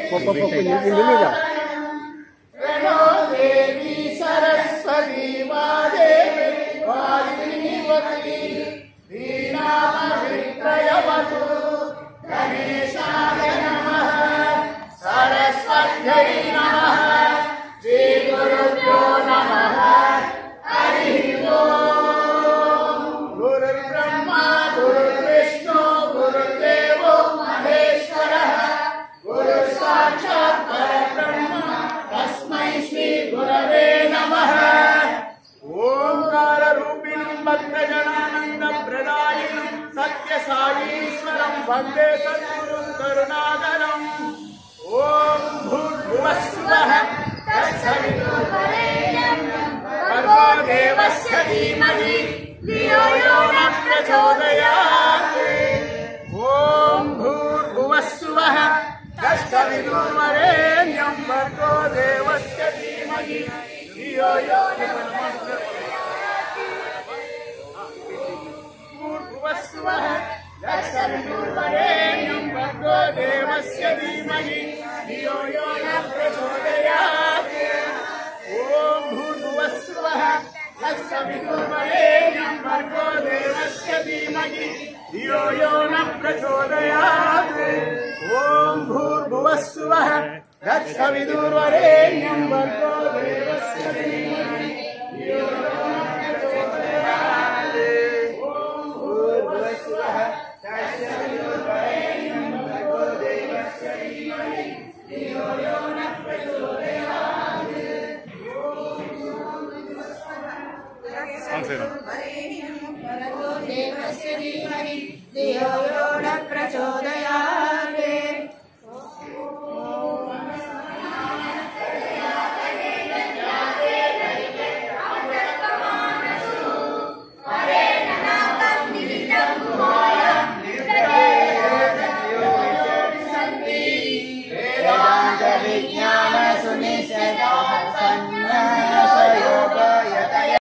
देवी सरस्वती वादेवी वादिनीवती दीनामवित्रयवतु गणेशाय नमः सरस्वत्यै नमः श्री गुरुभ्यो नमः हरिः ओम् गुरुर्ब्रह्मा गुरुर्विष्णु गुरुर्देवो महेश्वरः गुरुः साक्षात् परब्रह्म तस्मै श्री गुरवे नमः ओंकाररूपिणं भक्तजनानन्दप्रदायिनं सत्यसायीश्वरं वन्दे सद्गुरुं करुणाकरम् ॐ भूर्भुवस्सुवः तत्सवितुर्वरेण्यं भर्गो देवस्य धीमहि धियो यो न प्रचोदयात् ॐ भूर्भुवस्सुवः तत्सवितुर्वरेण्यं भर्गो देवस्य धीमहि धियो यो न प्रचोदयात् भूर्भुवस्सुवः तत्सवितुर्वरेण्यं भर्गो देवस्य धीमहि धियो यो न प्रचोदयात् ॐ भूर्भुवस्सुवः तत्सवितुर्वरेण्यं भर्गो देवस्य धीमहि धियो यो न प्रचोदयात् ॐ भूर्भुवस्सुवः तत्सवितुर्वरेण्यं भर्गो देवस्य धीमहि धियो यो न प्रचोदयात् ॐ भूर्भुवस्सुवः तत्सवितुर्वरेण्यं भर्गो देवस्य धीमहि धियो यो न प्रचोदयात् भर्गो देवस्य धीमहि धियो यो न प्रचोदयात्